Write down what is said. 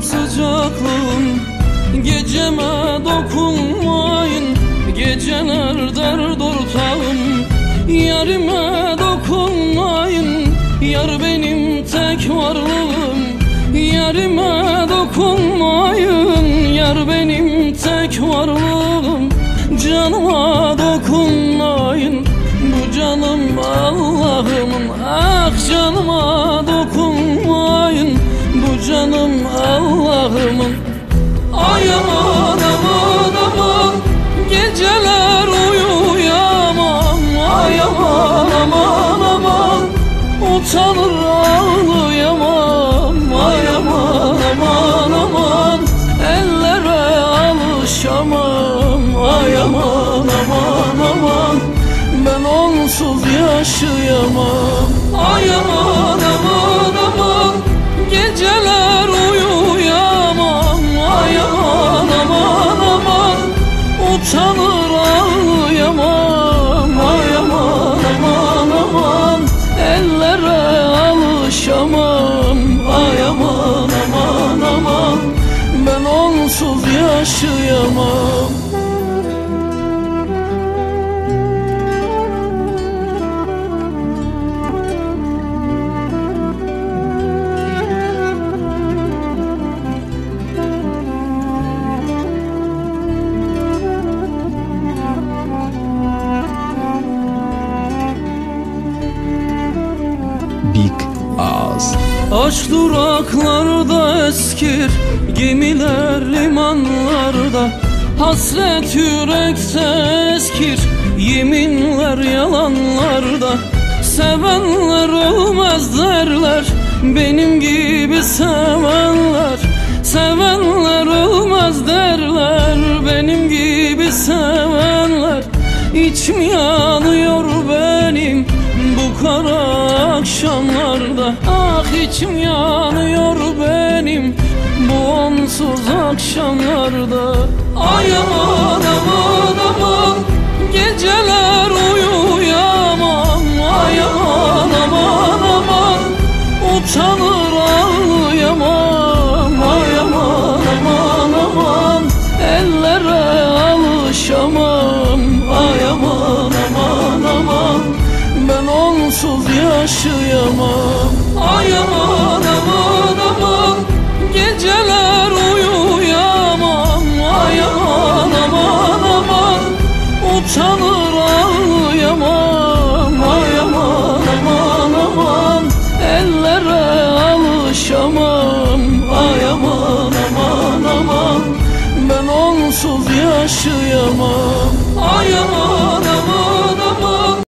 sıcaklığın, geceme dokunmayın. Geceler dert ortağım, yarime dokunmayın. Yar benim tek varlığım, yarime dokunmayın. Yar benim tek varlığım, canıma dokunmayın. Bu canım Allah'ımın, ah canıma dokunmayın. Bu canım Allah'ımın. Ay aman aman aman, geceler uyuyamam. Ay aman aman aman, utanır ağlayamam. Ay aman aman aman, ellere alışamam. Ay aman aman aman, ben onsuz yaşayamam. Ay aman aman aman, geceler uyuyamam. Ay aman aman aman, utanır ağlayamam. Ay aman aman aman, ellere alışamam. Ay aman aman aman, ben onsuz yaşayamam. Big Ağız. Aç duraklarda eskir gemiler limanlarda, hasret yürekte eskir yeminler yalanlarda. Sevenler ölmez derler, benim gibi sevenler. Sevenler ölmez derler, benim gibi sevenler. İçim yanıyor benim bu kara akşamlarda. Ah içim yanıyor benim bu onsuz akşamlarda. Ay aman aman aman, geceler uyuyamam. Ay aman aman aman, utanır ağlayamam. Ay aman aman aman, ellere alışamam. Ay aman aman aman, ben onsuz yaşayamam. Ay aman aman aman, geceler uyuyamam. Ay aman aman aman, utanır ağlayamam. Ay aman aman aman, ellere alışamam. Ay aman aman aman, ben onsuz yaşayamam. Ay aman